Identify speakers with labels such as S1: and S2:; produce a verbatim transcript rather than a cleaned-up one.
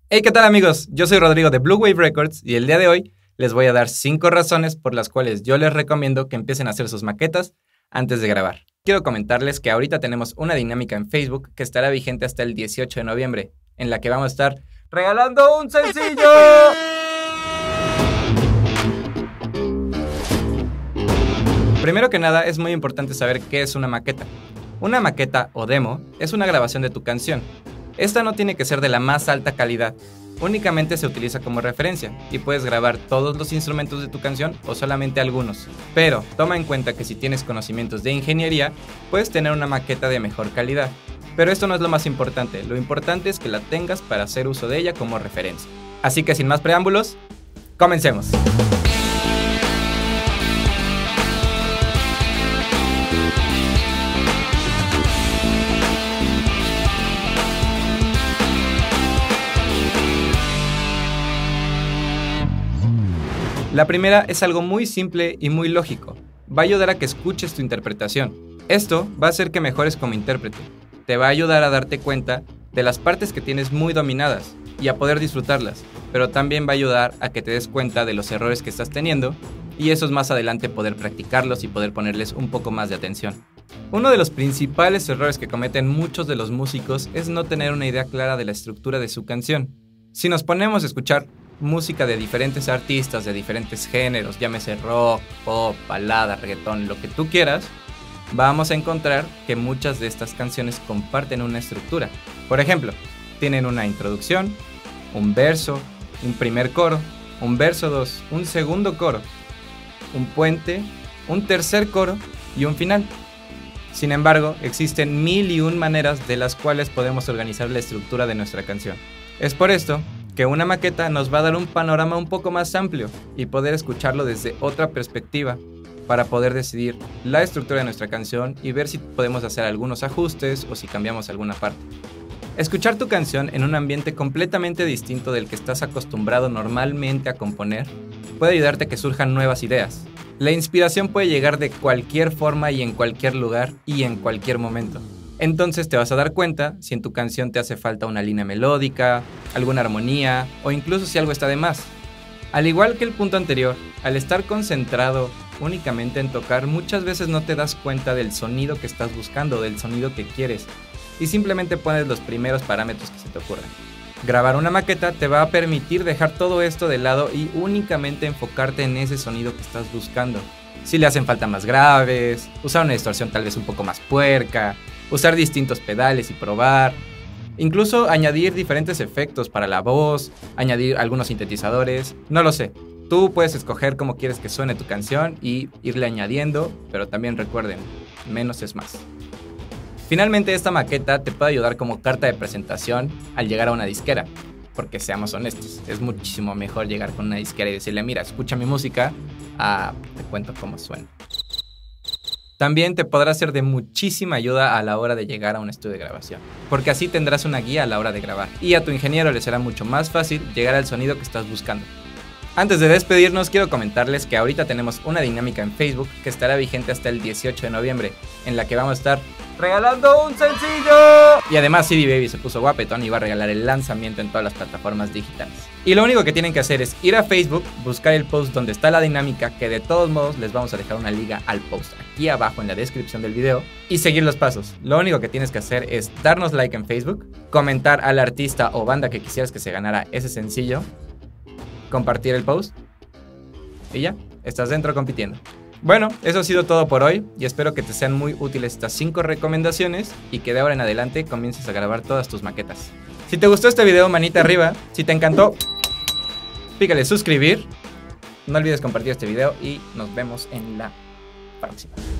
S1: Hey, ¿qué tal amigos? Yo soy Rodrigo de Blue Wave Records y el día de hoy les voy a dar cinco razones por las cuales yo les recomiendo que empiecen a hacer sus maquetas antes de grabar. Quiero comentarles que ahorita tenemos una dinámica en Facebook que estará vigente hasta el dieciocho de noviembre, en la que vamos a estar regalando un sencillo. Primero que nada, es muy importante saber qué es una maqueta. Una maqueta o demo es una grabación de tu canción. Esta no tiene que ser de la más alta calidad, únicamente se utiliza como referencia y puedes grabar todos los instrumentos de tu canción o solamente algunos. Pero toma en cuenta que si tienes conocimientos de ingeniería, puedes tener una maqueta de mejor calidad. Pero esto no es lo más importante, lo importante es que la tengas para hacer uso de ella como referencia. Así que sin más preámbulos, comencemos. La primera es algo muy simple y muy lógico. Va a ayudar a que escuches tu interpretación. Esto va a hacer que mejores como intérprete. Te va a ayudar a darte cuenta de las partes que tienes muy dominadas y a poder disfrutarlas, pero también va a ayudar a que te des cuenta de los errores que estás teniendo y esos más adelante poder practicarlos y poder ponerles un poco más de atención. Uno de los principales errores que cometen muchos de los músicos es no tener una idea clara de la estructura de su canción. Si nos ponemos a escuchar música de diferentes artistas, de diferentes géneros, llámese rock, pop, balada, reggaetón, lo que tú quieras, vamos a encontrar que muchas de estas canciones comparten una estructura. Por ejemplo, tienen una introducción, un verso, un primer coro, un verso dos, un segundo coro, un puente, un tercer coro y un final. Sin embargo, existen mil y un maneras de las cuales podemos organizar la estructura de nuestra canción. Es por esto que una maqueta nos va a dar un panorama un poco más amplio y poder escucharlo desde otra perspectiva para poder decidir la estructura de nuestra canción y ver si podemos hacer algunos ajustes o si cambiamos alguna parte. Escuchar tu canción en un ambiente completamente distinto del que estás acostumbrado normalmente a componer puede ayudarte a que surjan nuevas ideas. La inspiración puede llegar de cualquier forma y en cualquier lugar y en cualquier momento. Entonces te vas a dar cuenta si en tu canción te hace falta una línea melódica, alguna armonía o incluso si algo está de más. Al igual que el punto anterior, al estar concentrado únicamente en tocar, muchas veces no te das cuenta del sonido que estás buscando, del sonido que quieres, y simplemente pones los primeros parámetros que se te ocurran. Grabar una maqueta te va a permitir dejar todo esto de lado y únicamente enfocarte en ese sonido que estás buscando. Si le hacen falta más graves, usar una distorsión tal vez un poco más puerca, usar distintos pedales y probar, incluso añadir diferentes efectos para la voz, añadir algunos sintetizadores, no lo sé. Tú puedes escoger cómo quieres que suene tu canción y irle añadiendo, pero también recuerden, menos es más. Finalmente, esta maqueta te puede ayudar como carta de presentación al llegar a una disquera, porque seamos honestos, es muchísimo mejor llegar con una disquera y decirle, mira, escucha mi música, a te cuento cómo suena. También te podrá ser de muchísima ayuda a la hora de llegar a un estudio de grabación, porque así tendrás una guía a la hora de grabar y a tu ingeniero le será mucho más fácil llegar al sonido que estás buscando. Antes de despedirnos, quiero comentarles que ahorita tenemos una dinámica en Facebook que estará vigente hasta el dieciocho de noviembre, en la que vamos a estar regalando un sencillo. Y además C D Baby se puso guapetón y va a regalar el lanzamiento en todas las plataformas digitales. Y lo único que tienen que hacer es ir a Facebook, buscar el post donde está la dinámica, que de todos modos les vamos a dejar una liga al post aquí abajo en la descripción del video, y seguir los pasos. Lo único que tienes que hacer es darnos like en Facebook, comentar al artista o banda que quisieras que se ganara ese sencillo, compartir el post y ya, estás dentro compitiendo. Bueno, eso ha sido todo por hoy y espero que te sean muy útiles estas cinco recomendaciones y que de ahora en adelante comiences a grabar todas tus maquetas. Si te gustó este video, manita arriba. Si te encantó, pícale suscribir. No olvides compartir este video y nos vemos en la próxima.